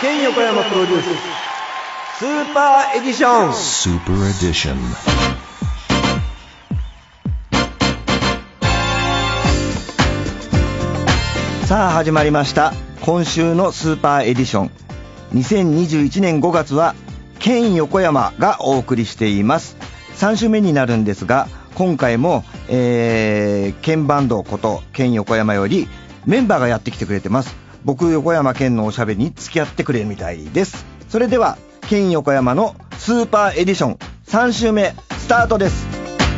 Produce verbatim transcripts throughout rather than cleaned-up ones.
県横山プロデューススーパーエディションスーパーエディション。 さあ始まりました。今週のスーパーエディション。にせんにじゅういちねんごがつは県横山がお送りしています。さん週目になるんですが、今回も、えー、県バンドこと県横山よりメンバーがやってきてくれてます。僕横山県のおしゃべりに付き合ってくれるみたいです。それでは県横山のスーパーエディションさん週目スタートです。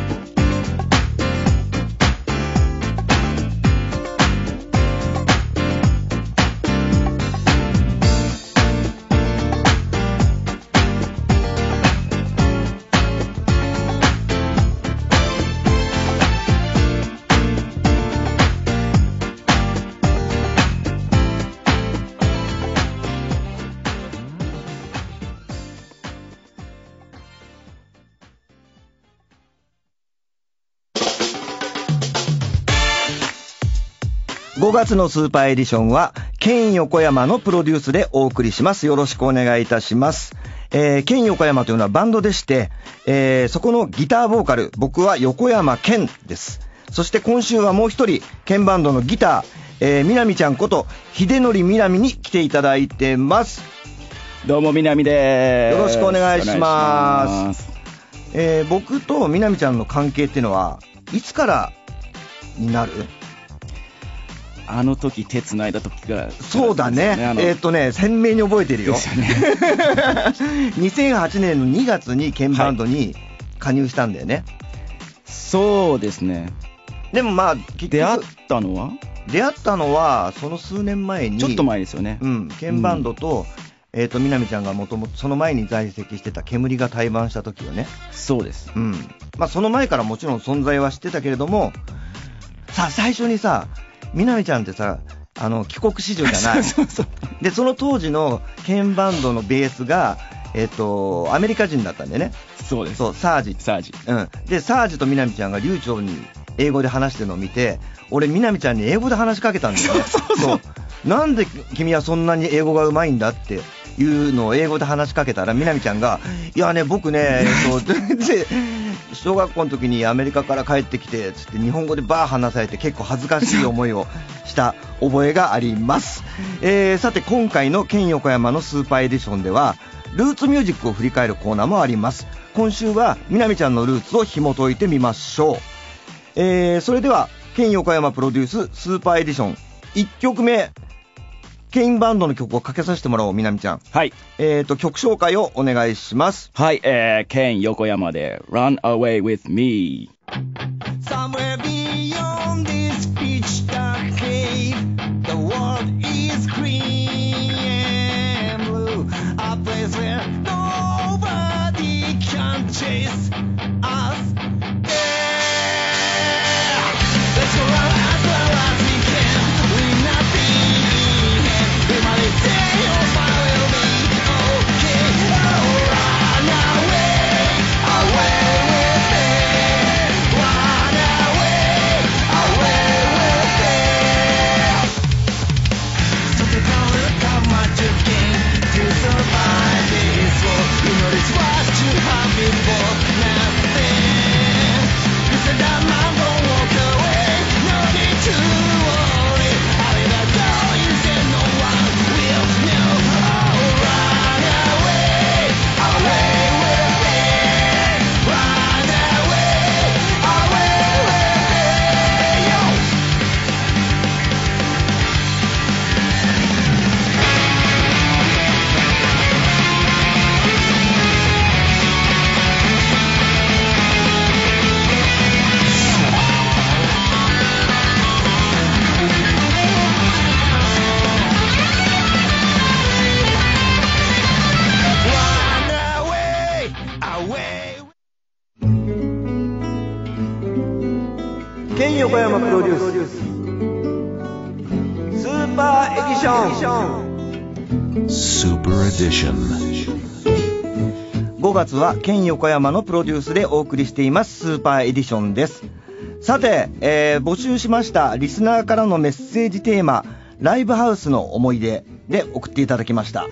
ごがつのスーパーエディションは県横山のプロデュースでお送りします。よろしくお願いいたします。えー、県横山というのはバンドでして、えー、そこのギターボーカル、僕は横山健です。そして今週はもう一人県バンドのギター、えー、みなみちゃんこと秀則みなみに来ていただいてます。 どうもみなみです。 よろしくお願いします。えー、僕とみなみちゃんの関係っていうのはいつからになる？ あの時手つないだ時が、 そうだね、えー、っとね鮮明に覚えてるよ。ですよね。にせんはちねんのにがつに県バンドに加入したんだよね、はい、 そうですね。 でもまあ結局出会ったのは出会ったのはその数年前に、 ちょっと前ですよね。 うん県バンドと、うん、えー、っとみなみちゃんがもともとその前に在籍してた煙が対バンした時よね。 そうです、 うんまあ、その前からもちろん存在は知ってたけれどもさあ最初にさみなみちゃんってさあの帰国子女じゃない。そうそうそうでその当時の県バンドのベースが、えー、とアメリカ人だったんでね。 そうです。 そうサージサージ、 うん、でサージとみなみちゃんが流暢に英語で話してるのを見て、俺みなみちゃんに英語で話しかけたんだよね。そうそうそうそうなんで君はそんなに英語がうまいんだっていうのを英語で話しかけたら、みなみちゃんがいやね僕ね、えっとで小学校の時にアメリカから帰ってきてつって日本語でバー話されて結構恥ずかしい思いをした覚えがあります。えー、さて今回の県横山のスーパーエディションではルーツミュージックを振り返るコーナーもあります。今週はみなみちゃんのルーツを紐解いてみましょう。えー、それでは県横山プロデューススーパーエディションいっきょくめ、県バンドの曲をかけさせてもらおう。みなみちゃん、 はい、 えーと曲紹介をお願いします。 はい、えー、県横山で Run Away With Me。 Somewhere beyond this pitch dark cave, the world is green and blue, a place where nobody can chase us there. Let's go run as far as we can, with nothing in hand. We might stay or far will be okay. Oh, run away, away with me. Run away, away with me. So take a look how much you gain to survive this war. You know it's what you have before nothing. You said that man won't walk away, no need to worry. I never go, you said no one will know. Oh, run away, away with me. Run away, away with me. Yo. 県横山プロデューススーパーエディションスーパーエディション。 ごがつは県横山のプロデュースでお送りしていますスーパーエディションです。さて、えー、募集しましたリスナーからのメッセージテーマ、ライブハウスの思い出で送っていただきました。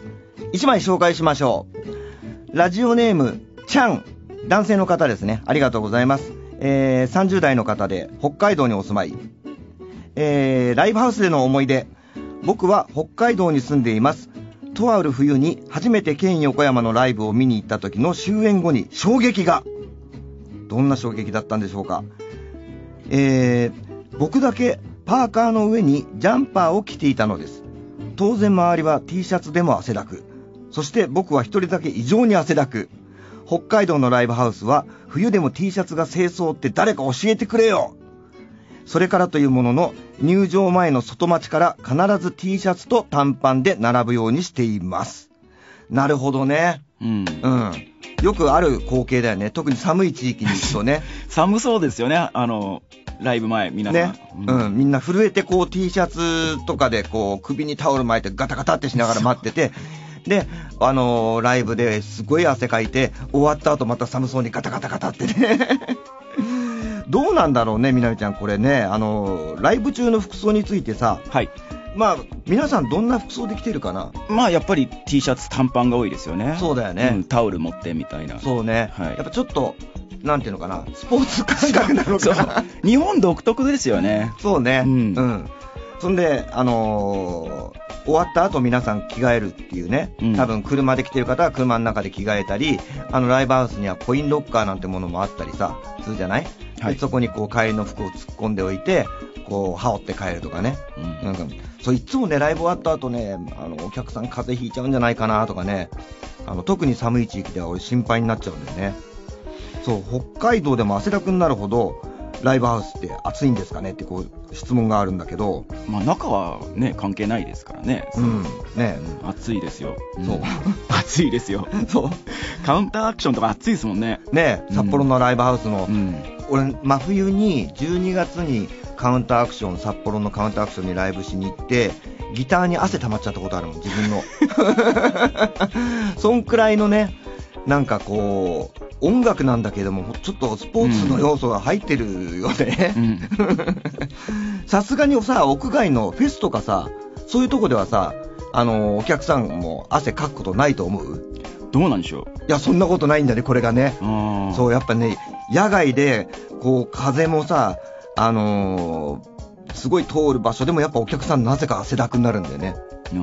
いちまい紹介しましょう。ラジオネームちゃん、男性の方ですね。ありがとうございます。えー、さんじゅう代の方で北海道にお住まい。えー、ライブハウスでの思い出。僕は北海道に住んでいます。とある冬に初めてケン横山のライブを見に行った時の終演後に衝撃が。どんな衝撃だったんでしょうか。えー、僕だけパーカーの上にジャンパーを着ていたのです。当然周りは T シャツでも汗だく。そして僕は一人だけ異常に汗だく。北海道のライブハウスは冬でも T シャツが清掃って誰か教えてくれよ。それからというものの入場前の外待ちから必ず T シャツと短パンで並ぶようにしています。なるほどね。 うん。 うん。よくある光景だよね。特に寒い地域に行くとね。 寒そうですよね。あの、ライブ前、皆さん。 ね。うん、うん。みんな震えてこう T シャツとかでこう首にタオル巻いてガタガタってしながら待ってて、で、あのー、ライブですごい汗かいて、終わった後また寒そうにガタガタガタってね。どうなんだろうね、みなみちゃん、これね、あのー、ライブ中の服装についてさ、 はい。 まあ、皆さんどんな服装で着てるかな。 まあ、やっぱり T シャツ短パンが多いですよね。 そうだよね。 うん、タオル持ってみたいな。 そうね。 はい。 やっぱちょっと、なんていうのかな、スポーツ感覚なのかな。 日本独特ですよね。 そうね。 うん。 うん。そんで、あのー、終わった後皆さん着替えるっていうね、 うん、 多分車で来てる方は車の中で着替えたり、あのライブハウスにはコインロッカーなんてものもあったりさ、するじゃない、はい、でそこにこう帰りの服を突っ込んでおいて、こう羽織って帰るとかね、うん、なんかそういつもね、ライブ終わった後ね、あのお客さん風邪ひいちゃうんじゃないかなとかね、あの特に寒い地域では俺心配になっちゃうんだよね。そう、北海道でも汗だくになるほどライブハウスって暑いんですかねってこう質問があるんだけど、 まあ中はね関係ないですからね。 うんね、 うん、暑いですよ。 そう、 うん、暑いですよ。そうカウンターアクションとか暑いですもんね。 ね、札幌のライブハウスの、 うん、 俺真冬にじゅうにがつにカウンターアクション、札幌のカウンターアクションにライブしに行ってギターに汗溜まっちゃったことあるもん、自分の。そんくらいのね、なんかこう音楽なんだけどもちょっとスポーツの要素が入ってるよね。さすがにさ、屋外のフェスとかさ、そういうとこではさ、あのお客さんも汗かくことないと思う？ どうなんでしょう。 いや、そんなことないんだね、これがね。そう、やっぱね、野外でこう風もさ、あのー、すごい通る場所でもやっぱお客さんなぜか汗だくになるんだよね。うん、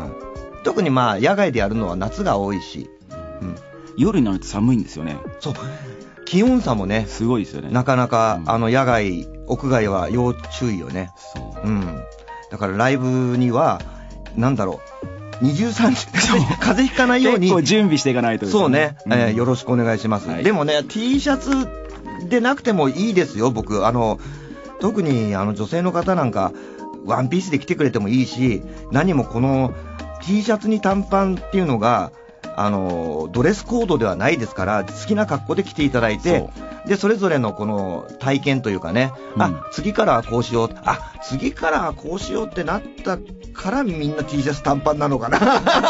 特にまあ野外でやるのは夏が多いし、うん、 夜になると寒いんですよね。 そう、気温差もね、 すごいですよね。 なかなか、うん、あの野外屋外は要注意よね。 そう、 うん、だからライブにはなんだろう、にじゅうさんじ風邪ひかないように結構準備していかないとですね。 そうね、うん、えー、よろしくお願いします、はい、でもね T シャツでなくてもいいですよ。僕あの特にあの女性の方なんかワンピースで着てくれてもいいし、何もこの T シャツに短パンっていうのがあのドレスコードではないですから、好きな格好で着ていただいて、そでそれぞれのこの体験というかね、うん、あ次からはこうしよう、あ次からはこうしようってなったからみんな T シャツ短パンなのかな。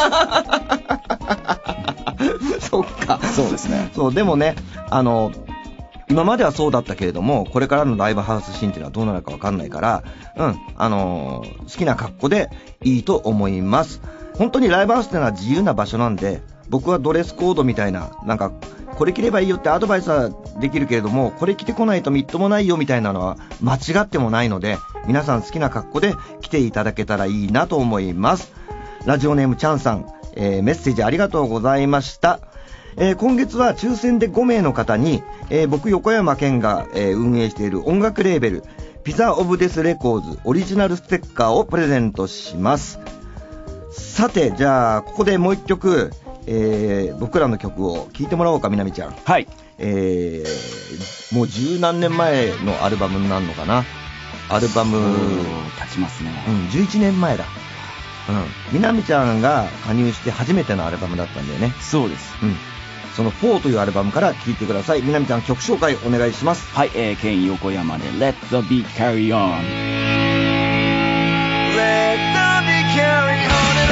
そっか、 そうですね。 そうでもね、あの今まではそうだったけれども、これからのライブハウスシーンっていうのはどうなるか分かんないから、うんあのー、好きな格好でいいと思います。本当にライブハウスっていうのは自由な場所なんで、僕はドレスコードみたいな、なんかこれ着ればいいよってアドバイスはできるけれども、これ着てこないとみっともないよみたいなのは間違ってもないので、皆さん好きな格好で着ていただけたらいいなと思います。ラジオネームチャンさん、えー、メッセージありがとうございました。えー、今月は抽選でごめいの方に、えー、僕横山健が、えー、運営している音楽レーベルピザオブデスレコーズオリジナルステッカーをプレゼントします。さて、じゃあここでもう一曲、えー、僕らの曲を聴いてもらおうか、みなみちゃん。 はい、 えー、もう十何年前のアルバムになるのかな。アルバム経ちますね。 うん、じゅういちねんまえだ。うん、みなみちゃんが加入して初めてのアルバムだったんだよね。 そうです。 うん、そのフォーというアルバムから聴いてください。みなみちゃん、曲紹介お願いします。 はい、えー、ケン横山で Let the beat carry on。 Let the beat carry on and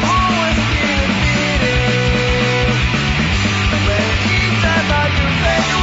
on。When each time I do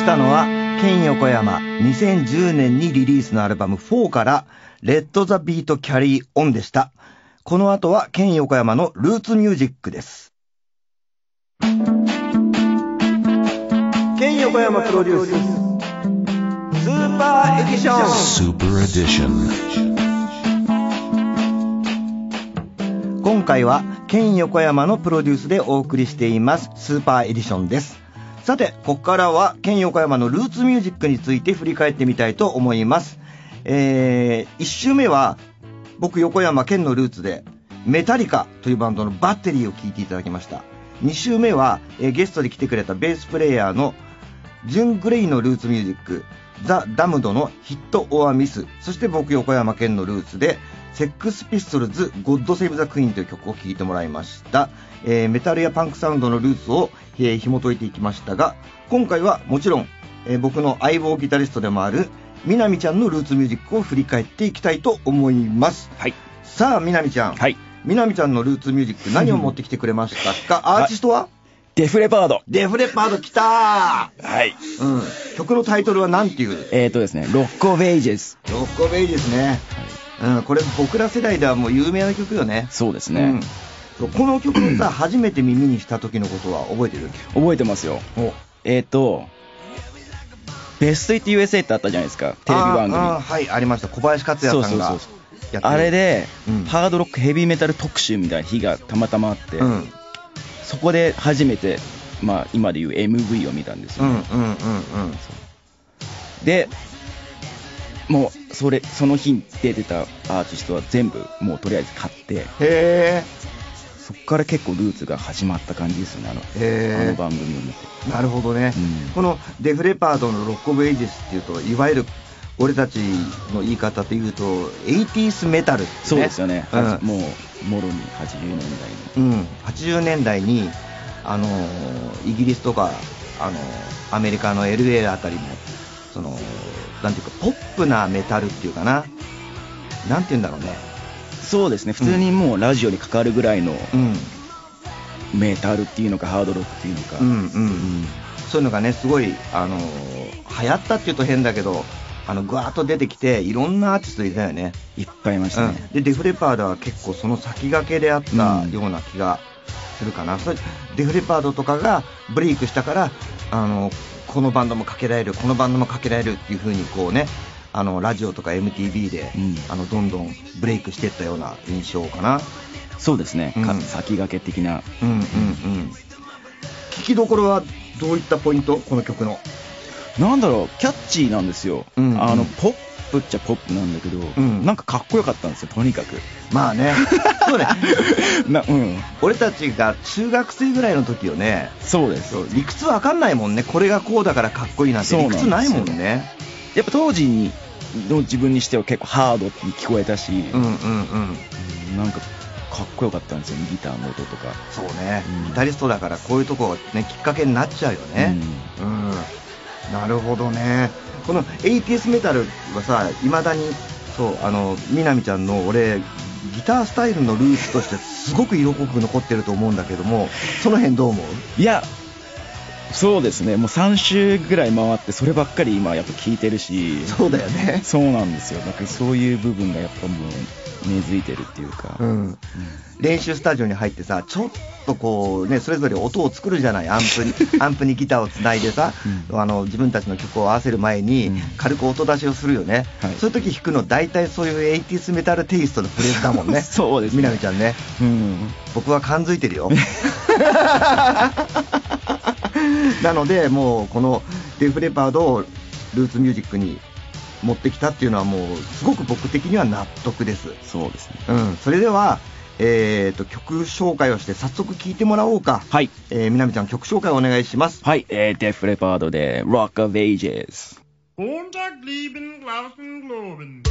したのはケン横山にせんじゅうねんにリリースのアルバムフォーからレッド・ザ・ビート・キャリー・オンでした。この後はケン横山のルーツミュージックです。ケン横山プロデューススーパーエディション Super Edition。 今回はケン横山のプロデュースでお送りしていますスーパーエディションです。さてここからはケン横山のルーツミュージックについて振り返ってみたいと思います。えー、いち週目は僕横山ケンのルーツでメタリカというバンドのバッテリーを聴いていただきました。に週目は、えー、ゲストで来てくれたベースプレイヤーのジュン・グレイのルーツミュージックザ・ダムドのヒット・オア・ミス、そして僕横山健のルーツでセックスピストルズゴッド・セーブ・ザ・クイーンという曲を聴いてもらいました。えー、メタルやパンクサウンドのルーツを、えー、紐解いていきましたが、今回はもちろん、えー、僕の相棒ギタリストでもあるみなみちゃんのルーツミュージックを振り返っていきたいと思います。 はい。 さあみなみちゃん、 はい。 みなみちゃんのルーツミュージック何を持ってきてくれましたか？アーティストはデフレパード。 デフレパード来たー。 はい。 うん。曲のタイトルは何ていう？ えーとですね、ロックオブエイジェス。 ロックオブエイジェスね。はい。うん、これ僕ら世代ではもう有名な曲よね。 そうですね。 うん、この曲をさ、初めて耳にした時のことは覚えてる？ 覚えてますよ。おえーと、ベストイット ユーエスエー ってあったじゃないですか、テレビ番組。 ああ、はい、ありました。小林克也さんがやってる。 そうそうそう。あれで、うん、ハードロックヘビーメタル特集みたいな日がたまたまあって、うん、そこで初めて、まあ、今でいう エムブイ を見たんですよ、ね。うんうんうんうん、で、もうそれその日に出てたアーティストは全部もうとりあえず買って、へー、そこから結構ルーツが始まった感じですよね、あの、へー、あの番組を見て。 なるほどね。うん、このデフレパードのロックオブエイジェスっていうと、いわゆる俺たちの言い方で言うとエイティースメタルって、ね、 そうですよね、うん、もうもろにはちじゅうねんだいの、 うん、はちじゅうねんだいにあのイギリスとかあのアメリカの エルエー あたりもそのなんていうかポップなメタルっていうかな、なんていうんだろうね。 そうですね、普通にもうラジオにかかるぐらいの、うん、メタルっていうのかハードロックっていうのか、うんうんうん、 そういうのがねすごいあの流行ったっていうと変だけど、あのぐわーっと出てきていろんなアーティストいたよね。 いっぱいいましたね、 うん、でデフレパードは結構その先駆けであったような気がするかな、うん、それデフレパードとかがブレイクしたからあのこのバンドもかけられるこのバンドもかけられるっていう風にこうね、あのラジオとか エムティービー で、うん、あのどんどんブレイクしていったような印象かな。 そうですね、 うん、 先駆け的な、 うんうんうん、聞きどころはどういったポイント？この曲のなんだろう、キャッチーなんですよ、うんうん、あのポップっちゃポップなんだけど、うん、なんかかっこよかったんですよ、とにかく。 まあねそうねな、うん、 俺たちが中学生ぐらいの時よね。 そうです。 理屈わかんないもんね、これがこうだからかっこいいなんて理屈ないもんね。 やっぱ当時にの自分にしては結構ハードに聞こえたし、うんうんうん、なんかかっこよかったんですよ、ギターの音とか。 そうね、うん、ギタリストだからこういうとこが、ね、きっかけになっちゃうよね、うん、うん、なるほどね。この エイティーエス メタルはさ、いまだにそうあのみなみちゃんの俺ギタースタイルのルーツとしてすごく色濃く残ってると思うんだけども、その辺どう思う？ いや、そうですね、もうさん週ぐらい回ってそればっかり今やっぱ聞いてるし。 そうだよね。 そうなんですよ。だからそういう部分がやっぱもう根付いてるっていうか、うんうん、 練習スタジオに入ってさ、ちょっとこうね、それぞれ音を作るじゃない、アンプにアンプにギターをつないでさ、うん、あの自分たちの曲を合わせる前に軽く音出しをするよね、うん、そういう時弾くの大体そういうエイティースメタルテイストのフレーズだもんねそうですね、 みなみちゃんね、うん、僕は感づいてるよなのでもうこのデフレパードをルーツミュージックに持ってきたっていうのはもうすごく僕的には納得です。 そうですね、 うん、それでは、えー、と曲紹介をして早速聴いてもらおうか。 はい、 えー、みなみちゃん曲紹介お願いします。 はい、えー、デフレパードで Rock of Ages。 Montag lieben laufen globen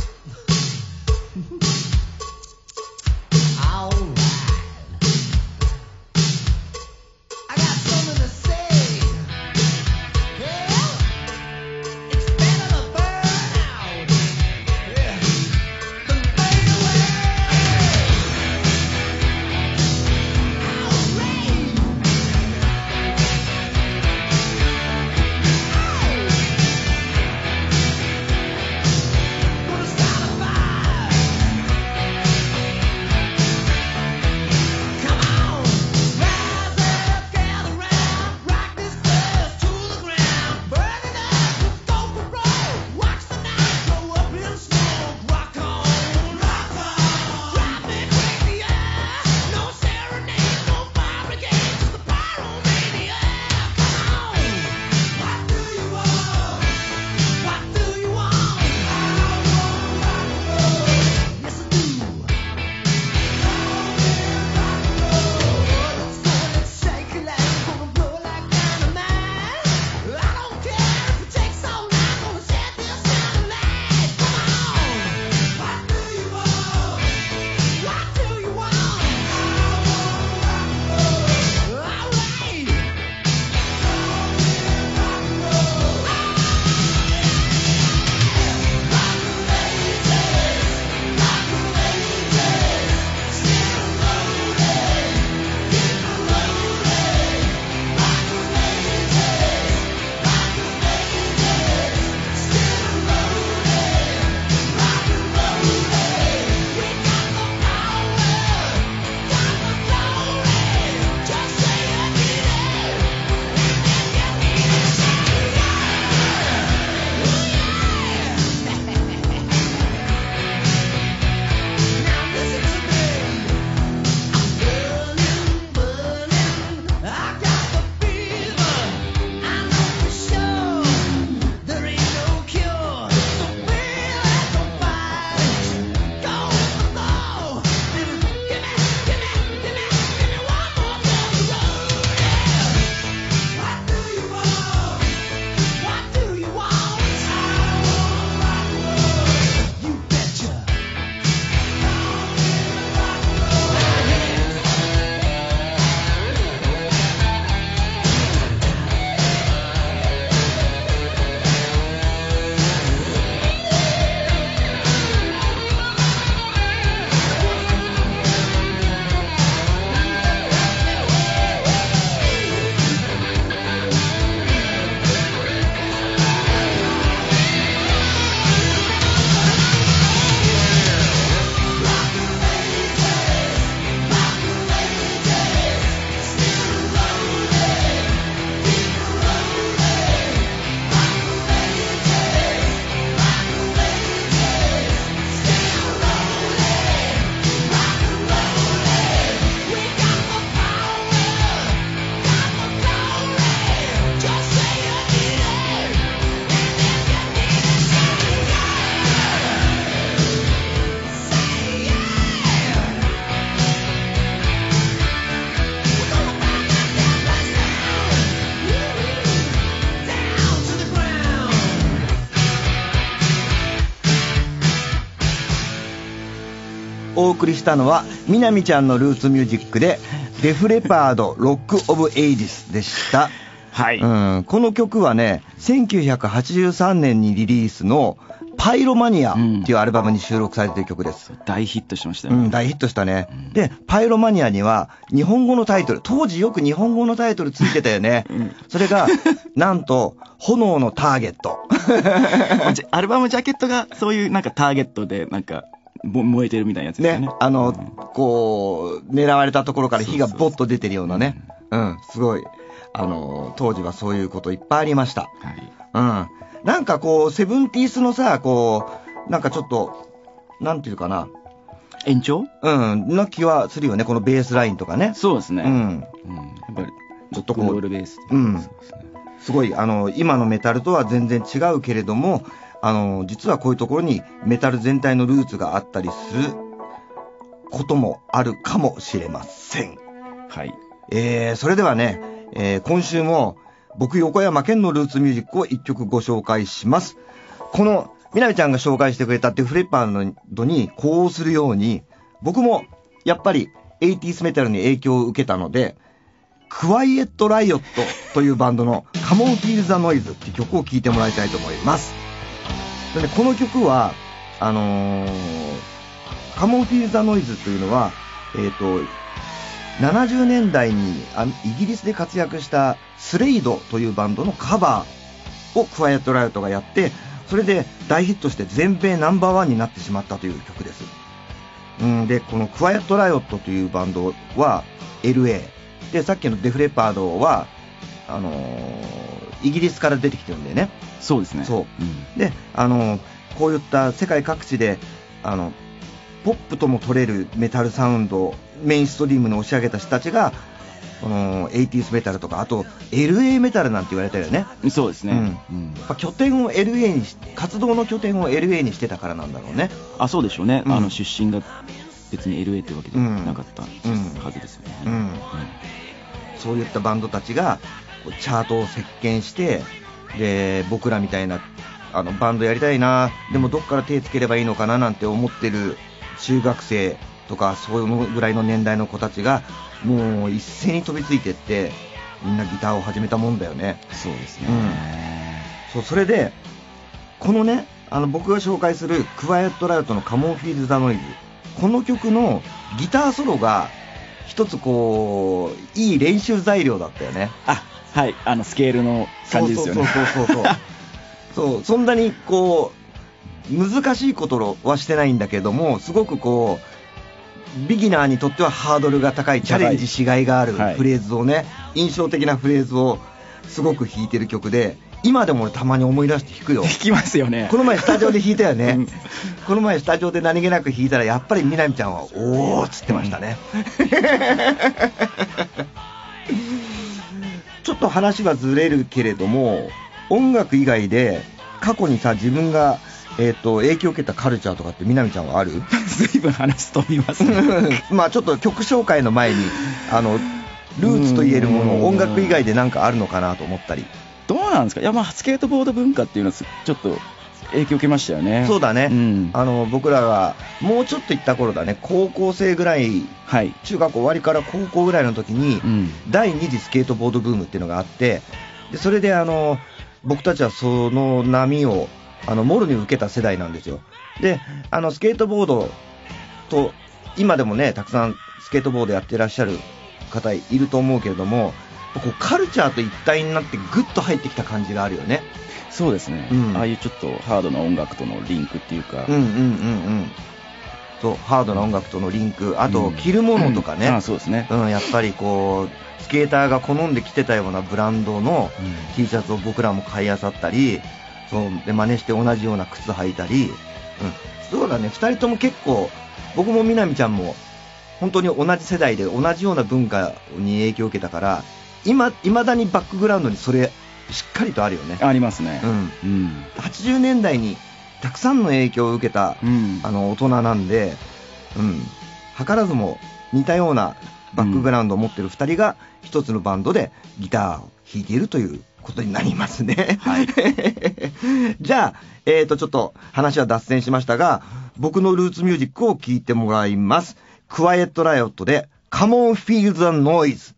お送りしたのはみなみちゃんのルーツミュージックでデフレパードロックオブエイジスでした。 はい、 うん、この曲はねせんきゅうひゃくはちじゅうさんねんにリリースのパイロマニアっていうアルバムに収録されている曲です、 うん、大ヒットしましたよね、 うん、大ヒットしたね、うん、でパイロマニアには日本語のタイトル、当時よく日本語のタイトルついてたよね、うん、それがなんと炎のターゲットアルバムジャケットがそういうなんかターゲットでなんか燃えてるみたいなやつですよね。 ね、あの、うん、こう狙われたところから火がボッと出てるようなね、うん、すごいあの当時はそういうこといっぱいありました、はい、うん、なんかこうセブンティースのさ、こうなんかちょっとなんていうかな、 延長うんな気はするよね、このベースラインとかね。 そうですね、うん、うん、やっぱりちょっとこうロールベース、 うん、そうですね、すごいあの今のメタルとは全然違うけれども、あの実はこういうところにメタル全体のルーツがあったりすることもあるかもしれません。 はい、 えー、それではね、えー、今週も僕横山健のルーツミュージックを一曲ご紹介します。このみなみちゃんが紹介してくれたデフレパードに呼応するように、僕もやっぱりエイティースメタルに影響を受けたので、クワイエットライオットというバンドのカモンフィールザノイズっていう曲を聴いてもらいたいと思います。でね、この曲はあのー、カモンフィールザノイズというのはえっとななじゅうねんだいにイギリスで活躍したスレイドというバンドのカバーをクワイエットライオットがやって、それで大ヒットして全米ナンバーワンになってしまったという曲です。うんで、このクワイエットライオットというバンドは エルエー で、さっきのデフレパードはあのー、イギリスから出てきてるんだよね。 そうですね。 そう、うん、で、あのー、こういった世界各地であのポップとも取れるメタルサウンドをメインストリームに押し上げた人たちが、このエイティースメタルとか、あと エルエー メタルなんて言われたよね。 そうですね、 うんうん、やっぱ拠点を エルエー にし、活動の拠点を エルエー にしてたからなんだろうね。 あ、そうでしょうね、うん、あの出身が別に エルエー ってわけではなかったはずですよね、うんうんうん、 そういったバンドたちがチャートを席巻して、で僕らみたいなあのバンドやりたいな、でもどっから手つければいいのかななんて思ってる中学生とかそういうぐらいの年代の子たちがもう一斉に飛びついてって、みんなギターを始めたもんだよね。 そうですね、 うん、そうそれでこのね、あの僕が紹介するクワイエットライオットのカモンフィールザノイズ、この曲のギターソロが一つこういい練習材料だったよね。 あ、はい、あのスケールの感じですよね。 そうそうそうそうそう、そんなにこう難しいことはしてないんだけども、すごくこうビギナーにとってはハードルが高い、チャレンジしがいがあるフレーズをね、はい、印象的なフレーズをすごく弾いてる曲で、今でも俺たまに思い出して弾くよ。 弾きますよね。 この前スタジオで弾いたよね、うん、この前スタジオで何気なく弾いたらやっぱりみなみちゃんはおーっつってましたね、うん、ちょっと話はずれるけれども、音楽以外で過去にさ自分がえー、と影響を受けたカルチャーとかってみなみちゃんはある？ 随分話飛びますねまあちょっと曲紹介の前にあのルーツと言えるもの、音楽以外で何かあるのかなと思ったり。 どうなんですか？いや、まあスケートボード文化っていうのはちょっと影響を受けましたよね。 そうだね、 うん、 あの僕らがもうちょっと行った頃だね、高校生ぐらい、はい、中学校終わりから高校ぐらいの時に、うん、だいに次スケートボードブームっていうのがあって、でそれであの僕たちはその波をあのもろに受けた世代なんですよ。で、あのスケートボードと今でもねたくさんスケートボードやってらっしゃる方いると思うけれども、こうカルチャーと一体になってグッと入ってきた感じがあるよね。 そうですね、うん、ああいうちょっとハードな音楽とのリンクっていうか、 うんうんうんうんそう、ハードな音楽とのリンク、あと着るものとかね、 うん、あそうですね、 うん、やっぱりこうスケーターが好んで着てたようなブランドの T シャツを僕らも買い漁ったり、そうで真似して同じような靴履いたり、うん、そうだね、ふたりとも結構、僕もみなみちゃんも本当に同じ世代で同じような文化に影響を受けたから、今未だにバックグラウンドにそれしっかりとあるよね。 ありますね、 うんうん、はちじゅうねんだいにたくさんの影響を受けた、うん、あの大人なんで、うん、図らずも似たようなバックグラウンドを持ってるふたりが一つのバンドでギターを弾いているということになりますね。はい。じゃあ、えーと、ちょっと話は脱線しましたが、僕のルーツミュージックを聴いてもらいます。クワイエットライオットで Come on Feel the Noise。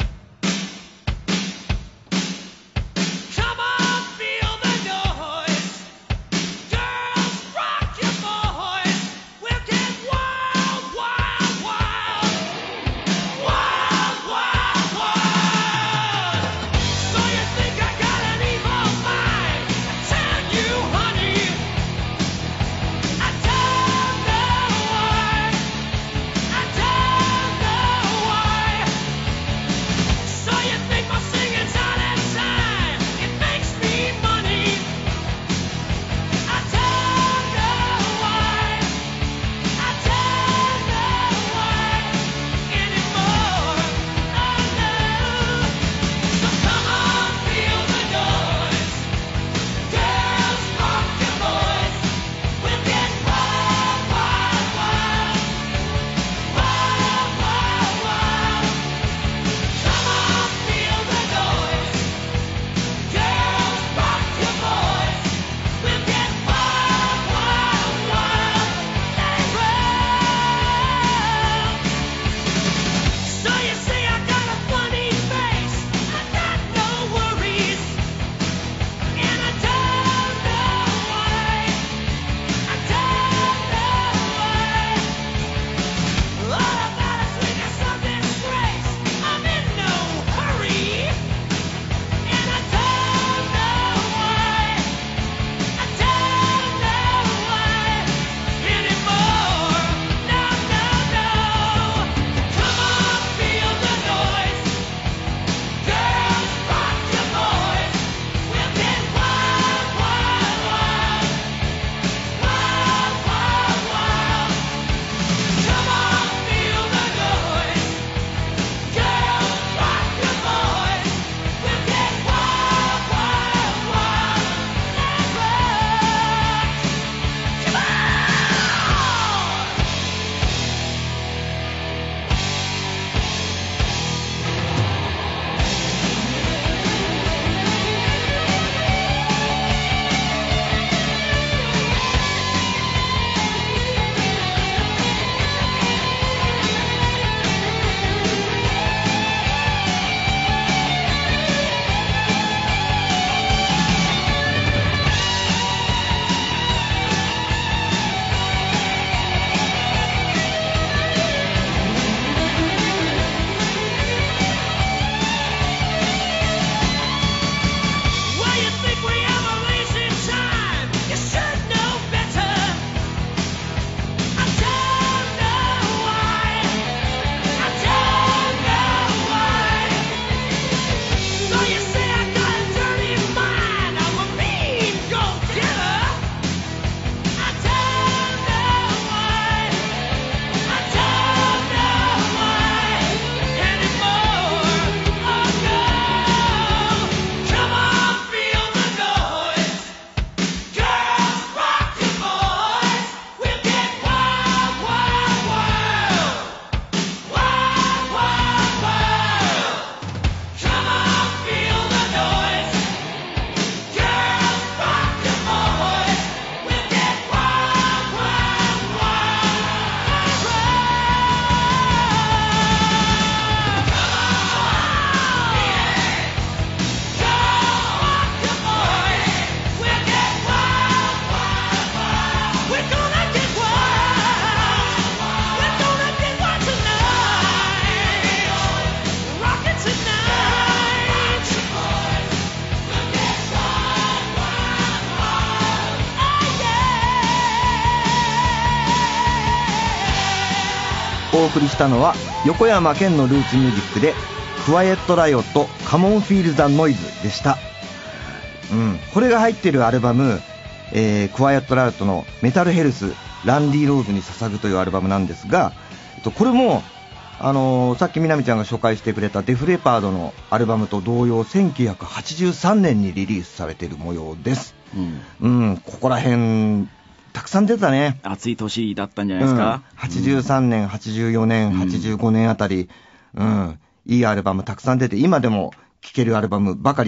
お送りしたのは横山健のルーツミュージックでクワイエットライオットカモンフィールザノイズでした。うん、これが入っているアルバム、えー、クワイエットライオットのメタルヘルスランディローズに捧ぐというアルバムなんですが、これもあのー、さっきみなみちゃんが紹介してくれたデフレパードのアルバムと同様せんきゅうひゃくはちじゅうさんねんにリリースされている模様です。うん、うん、ここら辺たくさん出たね。 暑い年だったんじゃないですか、 うん、はちじゅうさんねん、はちじゅうよねん、はちじゅうごねんあたり、うん、いいアルバムたくさん出て、今でも聴けるアルバムばかり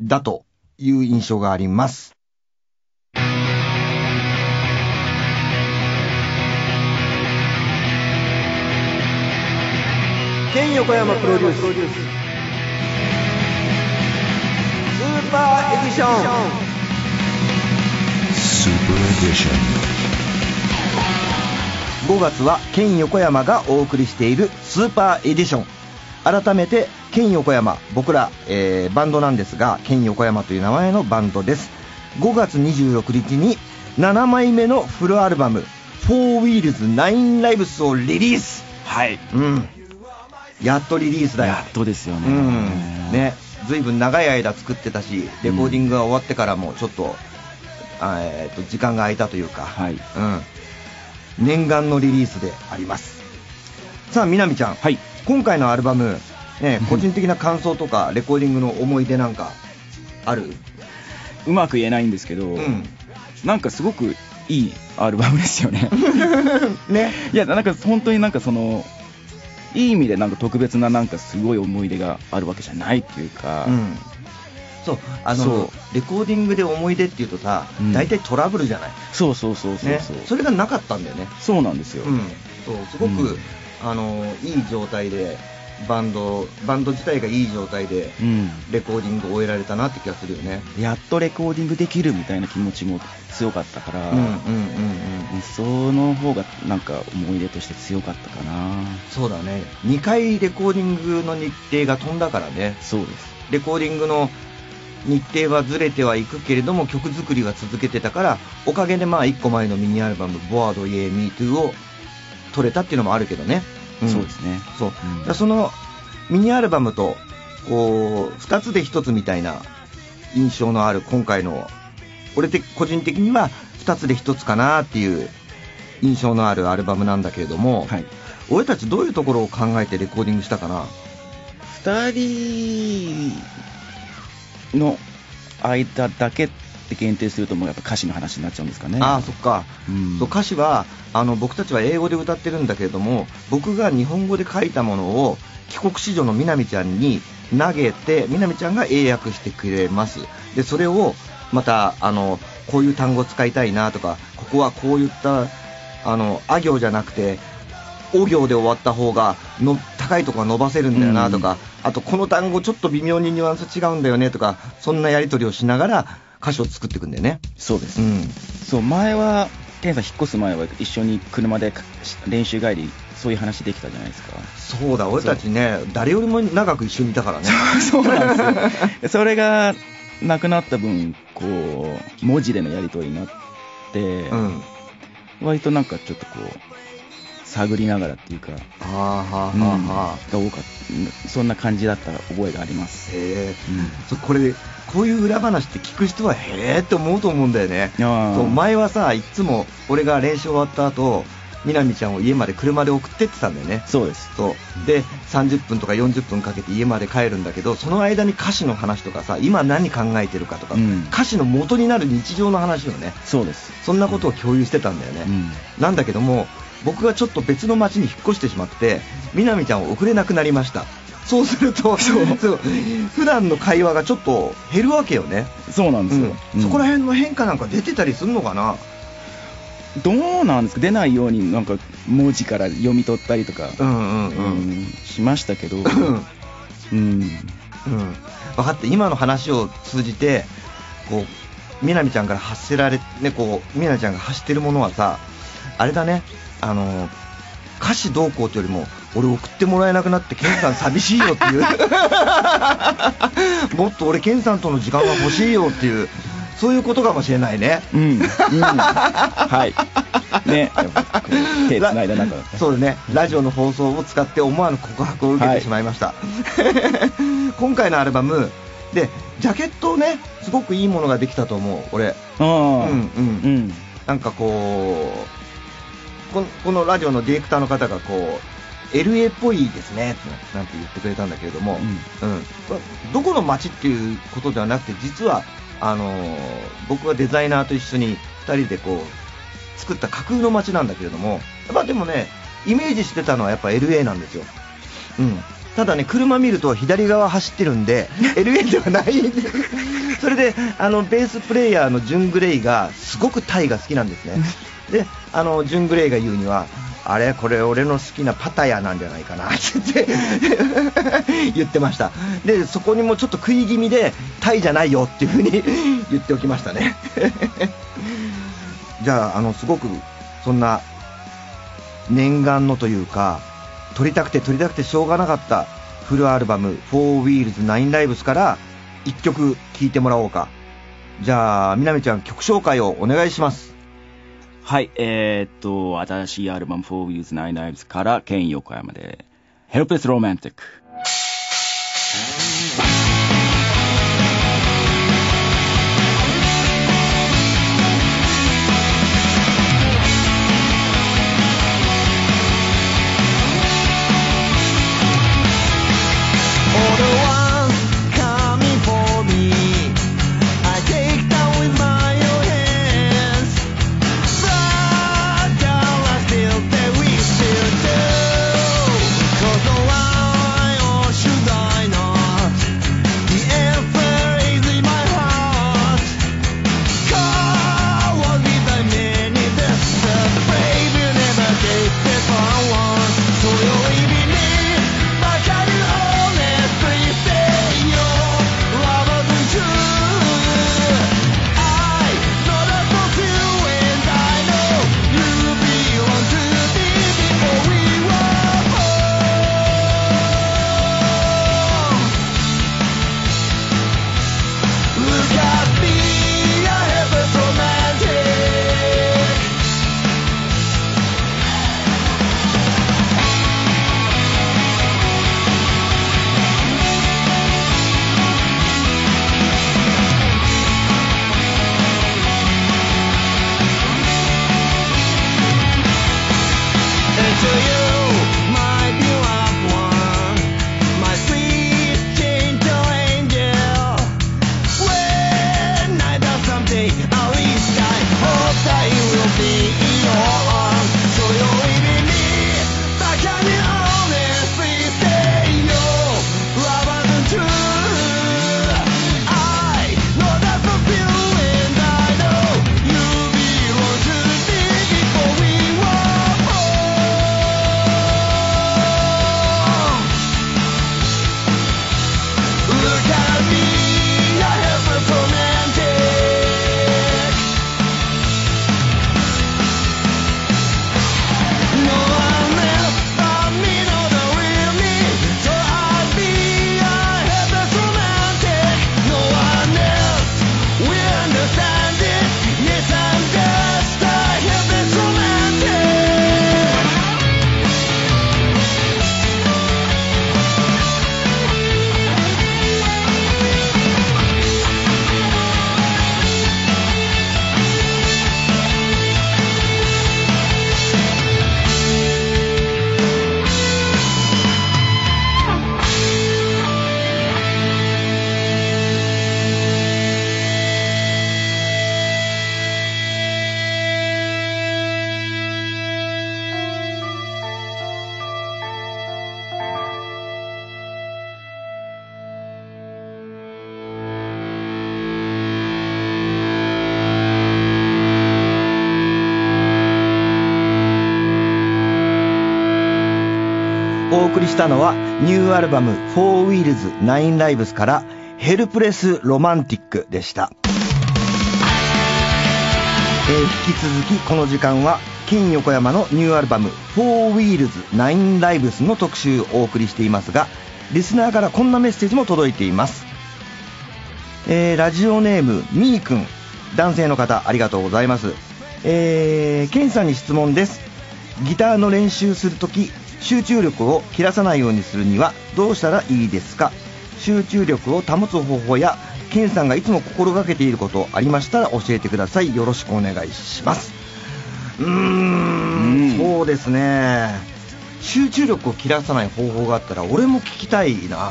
だという印象があります。 ケン横山プロデューススーパーエディション Super Edition。 ごがつはケン横山がお送りしているスーパーエディション。改めてケン横山、僕ら、えー、バンドなんですが、ケン横山という名前のバンドです。ごがつにじゅうろくにちにななまいめのフルアルバム フォー Wheels ナイン Lives をリリース。 はい、 うん、やっとリリースだよ。 やっとですよね。 うん、ね、ずいぶん長い間作ってたし、レコーディングが終わってからもちょっと、うん、えー、と時間が空いたというか、はい、うん、念願のリリースであります。さあ、みなみちゃん、はい、今回のアルバム、ね、個人的な感想とかレコーディングの思い出なんかある？ うまく言えないんですけど、うん、なんかすごくいいアルバムですよね。ね、いや、なんか本当になんかそのいい意味でなんか特別ななんかすごい思い出があるわけじゃないっていうか、うん、 そう、あのそうレコーディングで思い出っていうとさ、うん、大体トラブルじゃない。 そうそうそうそうそう、 ね、それがなかったんだよね。 そうなんですよ、うん、 そうすごく、うん、あのいい状態でバンドバンド自体がいい状態でレコーディングを終えられたなって気がするよね、 うん、やっとレコーディングできるみたいな気持ちも強かったから、うんうんうんうん、その方がなんか思い出として強かったかな。 そうだね、にかいレコーディングの日程が飛んだからね。 そうです。 レコーディングの日程はずれてはいくけれども曲作りは続けてたから、おかげでまあいっこまえのミニアルバムボワードイエーミートゥーを撮れたっていうのもあるけどね。 うん、そうですね。 そう、うん、そのミニアルバムとこうふたつでひとつみたいな印象のある今回の、俺的個人的にはふたつでひとつかなっていう印象のあるアルバムなんだけれども、はい、俺たちどういうところを考えてレコーディングしたかな。 ふたりの間だけって限定するともうやっぱ歌詞の話になっちゃうんですかね。 ああ、そっか、うん、そう歌詞はあの僕たちは英語で歌ってるんだけれども、僕が日本語で書いたものを帰国子女のみなみちゃんに投げて、みなみちゃんが英訳してくれます。でそれをまたあのこういう単語使いたいなとか、ここはこういったあのあ行じゃなくてお行で終わった方がの高いところが伸ばせるんだよなとか、うん、あとこの単語ちょっと微妙にニュアンス違うんだよねとか、そんなやり取りをしながら歌詞を作っていくんだよね。 そうです、うん、そう前はケンさん引っ越す前は一緒に車で練習帰りそういう話できたじゃないですか。 そうだ、俺たちね誰よりも長く一緒にいたからね。 そうなんですよ。それがなくなった分こう文字でのやり取りになって、うん、割となんかちょっとこう探りながらっていうか、はあはあはあはあ、が多かった、そんな感じだった覚えがあります。 へえ、うん、これこういう裏話って聞く人はへーって思うと思うんだよね。そう前はさ、いつも俺が練習終わった後みなみちゃんを家まで車で送ってってたんだよね。 そうです。 そうでさんじゅっぷんとかよんじゅっぷんかけて家まで帰るんだけど、その間に歌詞の話とかさ、今何考えてるかとか、うん、歌詞の元になる日常の話をね、 そうです、 そんなことを共有してたんだよね、うん、なんだけども僕がちょっと別の町に引っ越してしまってみなみちゃんを送れなくなりました。そうするとそうそう普段の会話がちょっと減るわけよね。 そうなんですよ、 うん、そこら辺の変化なんか出てたりするのかな。 どうなんですか、出ないようになんか文字から読み取ったりとか、うんうんうんうん、しましたけど、うんうん、 分かって、今の話を通じてこうみなみちゃんから発せられね、こうみなみちゃんが発してるものはさ、あれだね、あの歌詞どうこうというよりも俺送ってもらえなくなってケンさん寂しいよっていうもっと俺ケンさんとの時間が欲しいよっていう、そういうことかもしれないね。うん、うん、 はいね、手つないだ中だった。 そうだね、ラジオの放送を使って思わぬ告白を受けてしまいました、はい、今回のアルバムでジャケットをねすごくいいものができたと思う俺。あ、うんうんうん、なんかこうこの、このラジオのディレクターの方がこう エルエー っぽいですねなんて言ってくれたんだけれども、うんうん、どこの街っていうことではなくて、実はあのー、僕はデザイナーと一緒にふたりでこう作った架空の街なんだけれども、やっぱでもねイメージしてたのはやっぱ エルエー なんですよ、うん、 ただね、車見ると左側走ってるんでエルエー ではないんですそれであのベースプレイヤーのジュン・グレイがすごくタイが好きなんですねで、あのジュン・グレイが言うには、あれこれ俺の好きなパタヤなんじゃないかなって言ってました。でそこにもちょっと食い気味でタイじゃないよっていう風に言っておきましたねじゃあ、あのすごくそんな念願のというか、撮りたくて撮りたくてしょうがなかったフルアルバム フォー Wheels ナイン Lives からいっきょく聴いてもらおうか。じゃあみなみちゃん、曲紹介をお願いします。 はい、えー、っと新しいアルバム フォー Wheels ナイン Lives からケン横山で Helpless Romantic。 お送りしたのはニューアルバム フォー Wheels ナイン Lives からヘルプレスロマンティックでした。えー、引き続きこの時間はケン横山のニューアルバム フォー Wheels ナイン Lives の特集をお送りしていますが、リスナーからこんなメッセージも届いています。えー、ラジオネームみーくん、男性の方、ありがとうございます。えー、ケンさんに質問です。ギターの練習するとき集中力を切らさないようにするにはどうしたらいいですか？集中力を保つ方法やケンさんがいつも心がけていることありましたら教えてください。よろしくお願いします。うーん、そうですね、集中力を切らさない方法があったら俺も聞きたいな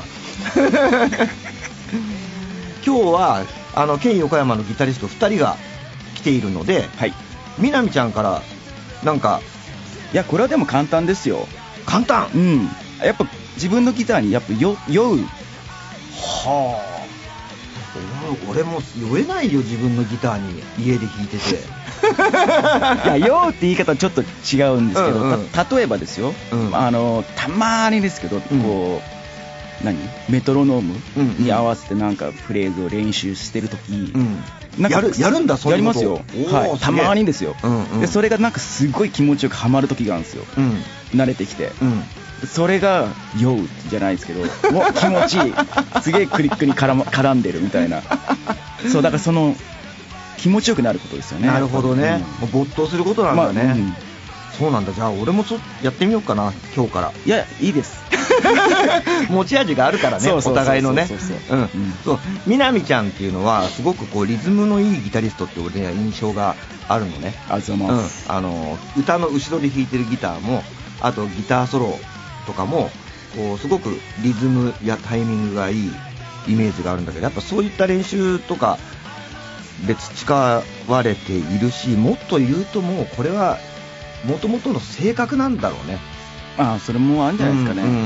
今日はあのケン横山のギタリストふたりが来ているので、はい、みなみちゃんからなんか。 いや、これはでも簡単ですよ。 簡単。 うん。やっぱ自分のギターにやっぱよ酔う。 はあ。俺も酔えないよ、自分のギターに家で弾いてて。 いや、酔うって言い方はちょっと違うんですけど、うんうん、た例えばですよ、うん、あのたまにですけど、うん、こう何メトロノームに合わせてなんかフレーズを練習してるとき、うん、なんかやるやるんだ、そういうことやりますよ、はい、たまにですよ、うんうん、でそれがなんかすごい気持ちよくハマるときがあるんですよ、うん、慣れてきて、うん、それが酔うじゃないですけど、もう気持ちいい、すげえクリックに絡、ま、絡んでるみたいな、そうだからその気持ちよくなることですよね。 なるほどね、うん、もう没頭することなんだね、まあうん、そうなんだ。じゃあ俺もちょっとやってみようかな、今日から。 いや、いいです持ち味があるからね、お互いのね。南ちゃんっていうのはすごくこうリズムのいいギタリストって俺には印象があるのね。 ありがとうございます、 うん、あの歌の後ろで弾いてるギターも、あとギターソロとかもこうすごくリズムやタイミングがいいイメージがあるんだけど、やっぱそういった練習とかで培われているし、もっと言うともうこれはもともとの性格なんだろうね。 ああ、それもあるんじゃないですかね。うんうんうんうん、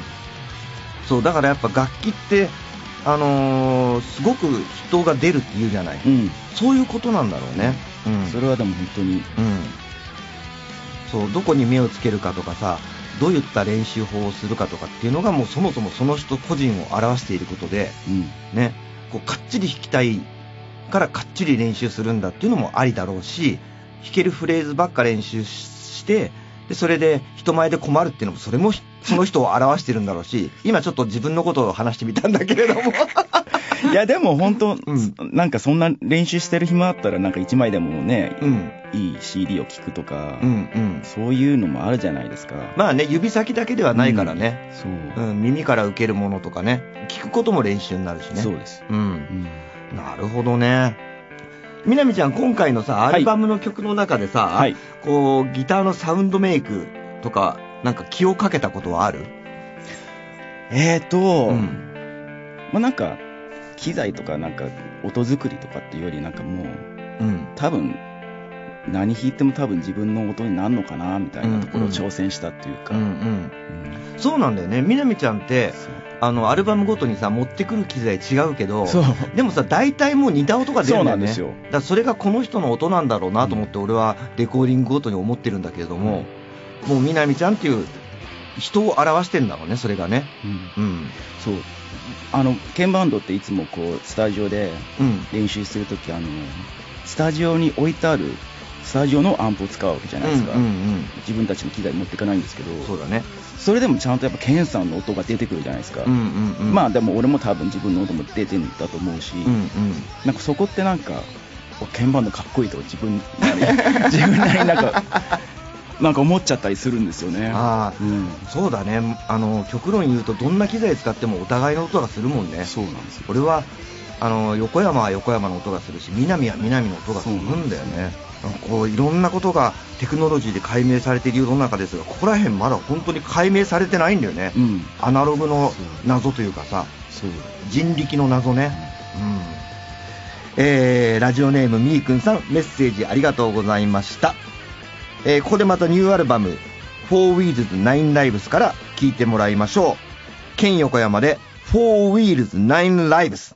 そうだからやっぱ楽器ってあのー、すごく人が出るって言うじゃない、うん、そういうことなんだろうね、 うん、それはでも本当に、うん、 そうどこに目をつけるかとかさ、どういった練習法をするかとかっていうのがもうそもそもその人個人を表していることで、うんね、こうかっちり弾きたいからかっちり練習するんだっていうのもありだろうし、弾けるフレーズばっか練習してでそれで人前で困るっていうのもそれもその人を表してるんだろうし、今ちょっと自分のことを話してみたんだけれどもいやでも本当、うん、なんかそんな練習してる暇あったらなんかいちまいでもね、うん、いい シーディー を聴くとか、うんうん、そういうのもあるじゃないですか。 まあね、指先だけではないからね、うんそううん、耳から受けるものとかね、聞くことも練習になるしね。 そうです、 うんうん、なるほどね。みなみちゃん、今回のさアルバムの曲の中でさ、はい、こうギターのサウンドメイクとかなんか気をかけたことはある？ えーと、うん、まあなんか機材とかなんか音作りとかっていうよりなんかもう、うん、多分何弾いても多分自分の音になるのかなみたいなところを挑戦したっていうか、うんうんうん、 そうなんだよね。みなみちゃんってあのアルバムごとにさ持ってくる機材違うけど、でもさ大体もう似た音が出るんだよね。そうなんですよ。だからそれがこの人の音なんだろうなと思って俺はレコーディングごとに思ってるんだけれども、うん、もうみなみちゃんっていう人を表してんだろうね、それがね、うんうん、 そうあの鍵バンドっていつもこうスタジオで練習するとき、うん、あのスタジオに置いてあるスタジオのアンプを使うわけじゃないですか、うんうんうん、自分たちの機材持っていかないんですけど、 そうだね。 それでもちゃんとやっぱケンさんの音が出てくるじゃないですか、うんうんうん、まあでも俺も多分自分の音も出てるんだと思うし、うんうん、なんかそこってなんか鍵バンドかっこいいと自分自分なりになんかなんか思っちゃったりするんですよね。 あ、うん、そうだね。あの極論言うとどんな機材使ってもお互いの音がするもんね。 そうなんですよ。 俺はあの横山は横山の音がするし、南は南の音がするんだよね。こういろんなことがテクノロジーで解明されている世の中ですが、ここら辺まだ本当に解明されてないんだよね、うん、アナログの謎というかさ、そう人力の謎ね、うんえー、ラジオネームみーくんさん、メッセージありがとうございました。えー、ここでまたニューアルバム フォー Wheels ナイン Lives から聴いてもらいましょう。ケン横山で フォー Wheels ナイン Lives。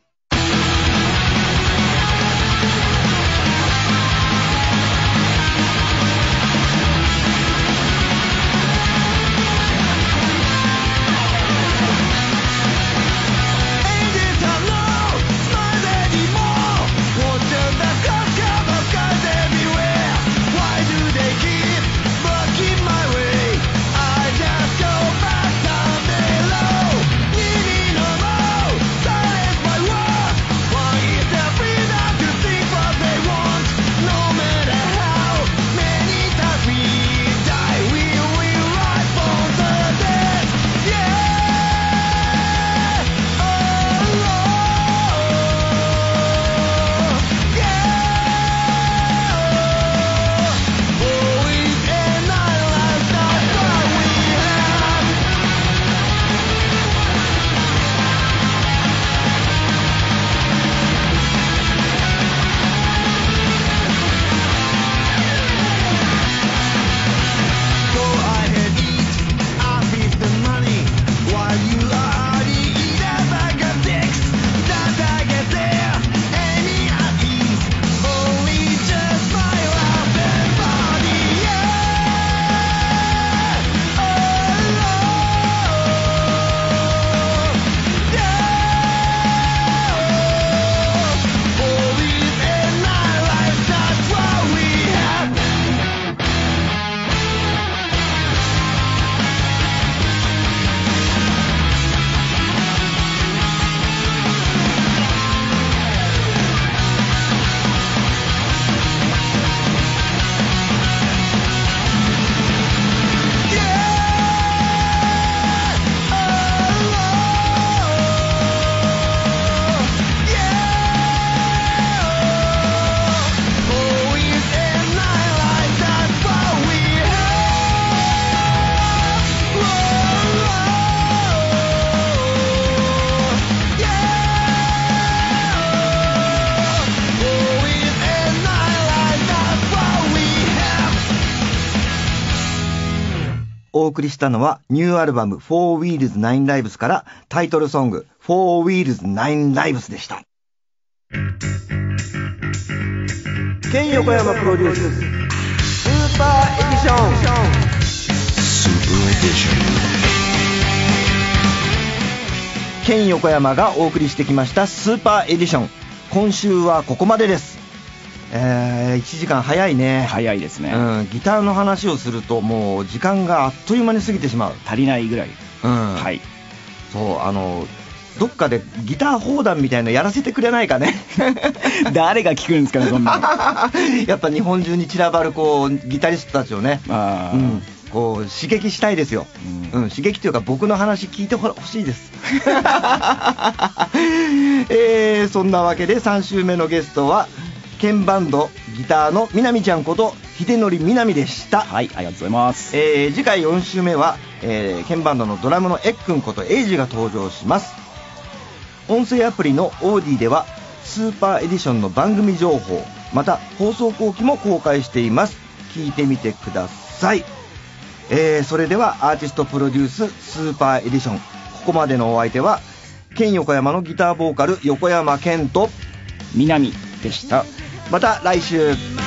My world お送りしたのはニューアルバム フォー Wheels ナイン Lives からタイトルソング フォー Wheels ナイン Lives でした。 ケン横山プロデューススーパーエディション Super Edition。 ケン横山がお送りしてきましたスーパーエディション。今週はここまでです。えー、いちじかん早いね。 早いですね、 うん、ギターの話をするともう時間があっという間に過ぎてしまう。 足りないぐらい、 うん、 はい。 そう、あのどっかでギター砲弾みたいなのやらせてくれないかね。 誰が聞くんですかね、そんなやっぱ日本中に散らばるこうギタリストたちをね、 あ、 うん、こう刺激したいですよ、うんうん、刺激というか僕の話聞いてほしいです。えー、そんなわけでさん週目のゲストは鍵バンドギターのみなみちゃんこと秀則みなみでした。 はい、ありがとうございます。 えー、次回よん週目は、えー、鍵バンドのドラムのえっくんことエイジが登場します。音声アプリのオーディではスーパーエディションの番組情報、また放送後期も公開しています。聞いてみてください。えー、それではアーティストプロデューススーパーエディション、ここまでのお相手はケン横山のギターボーカル横山健と南でした。 また来週。